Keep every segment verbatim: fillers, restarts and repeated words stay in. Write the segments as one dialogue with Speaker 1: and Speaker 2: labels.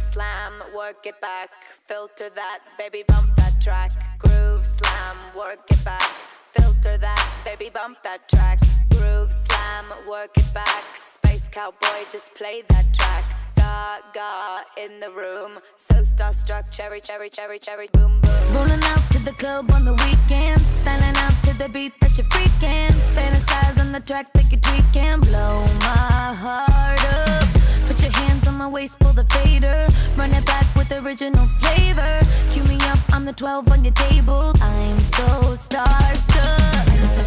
Speaker 1: slam, work it back, filter that, baby bump that track. Groove slam, work it back, filter that, baby bump that track. Groove slam, work it back, space cowboy, just play that track. Gaga in the room, so starstruck, cherry, cherry, cherry, cherry, boom, boom.
Speaker 2: Rolling out to the club on the weekend, styling out to the beat that you're freaking. Fantasize on the track that you're tweaking, blow my heart up. Put your hands on my waist, pull the fader, run it back with original flavor. Cue me up, I'm the twelve on your table. I'm so starstruck, I'm so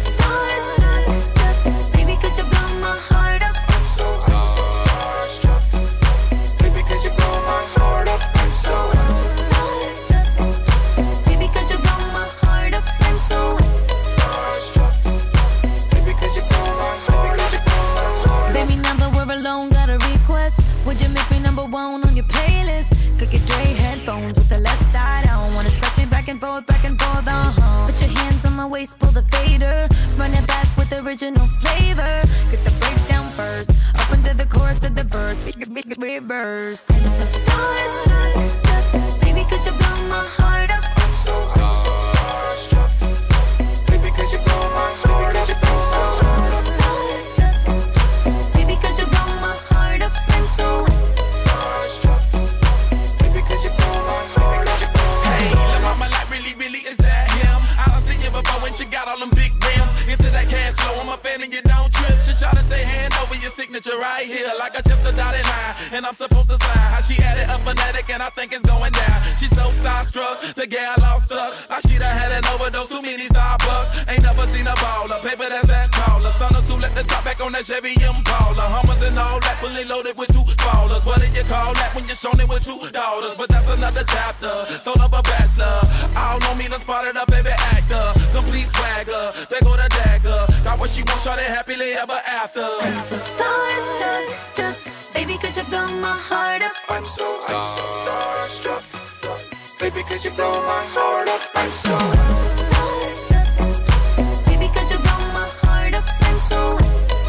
Speaker 2: starstruck. Baby, could you blow my heart up? I'm so, I'm so starstruck. Baby, could you blow my heart up? I'm so, I'm so starstruck. Baby, could you blow my heart up? I'm so starstruck. Baby, could you blow my heart up? Baby, now that we're alone, got a request. Would you make me number one on your playlist? Could get Dre headphones with the left side on. Wanna scratch me back and forth, back and forth, uh-huh. Put your hands on my waist, pull the fader, run it back with original flavor. Get the breakdown first, up into the chorus of the verse, make it reverse. I'm so starstruck, baby, could you blow my heart up? I'm so, I'm so starstruck. Baby, could you blow my heart up? I'm so, I'm so starstruck. Baby, could you blow my heart up? I'm so starstruck. Baby, could you blow my heart up?
Speaker 3: Hey, la mama, like really, really, is that him? I done seen you before when she got all them big rims. Into that cash flow, I'm a fan and you don't trip. She try to say hand over your signature right here, like I just a dotted line, and I'm supposed to sign. How she added a phonetic, and I think it's going down. She's so starstruck, the gal all stuck. Like she done had an overdose, too many Starbucks. Ain't never seen a baller, paper that's that taller. Stunners who let the top back on that Chevy Impala. Hummers and all that, fully loaded with two ballers. What do you call that when you're shown it with two daughters? But that's another chapter, soul of a bachelor. All on me, done spotted a baby actor. Complete swagger, they go to dagger. Got what she wants, shot it happily ever after.
Speaker 2: I'm so starstruck, baby, could you blow my heart up?
Speaker 3: I'm so, I'm so starstruck. Baby, could you blow my heart up? I'm so,
Speaker 2: I'm so starstruck. Baby, could you blow my heart up? I'm so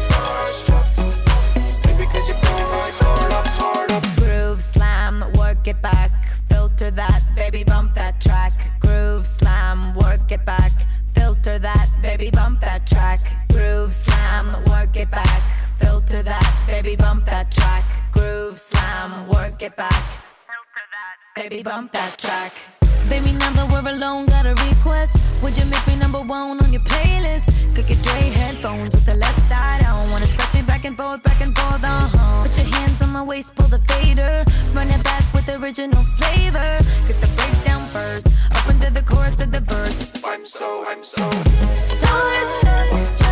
Speaker 2: starstruck.
Speaker 3: baby, could you blow my heart up, heart up?
Speaker 1: Groove slam, work it back, filter that, baby bump that track. Groove slam, work it back, filter that, baby bump that track. Groove slam, work it back, filter that, baby bump that track. Groove slam, work it back, filter that, baby bump that track.
Speaker 2: Baby, now that we're alone, got a request. Would you make me number one on your playlist? Could get Dre headphones with the left side on. Wanna scratch me back and forth, back and forth, uh-huh. Put your hands on my waist, pull the fader, run it back with original flavor. Get the breakdown first, up into the chorus of the verse.
Speaker 3: I'm so, I'm so
Speaker 2: Starstruck.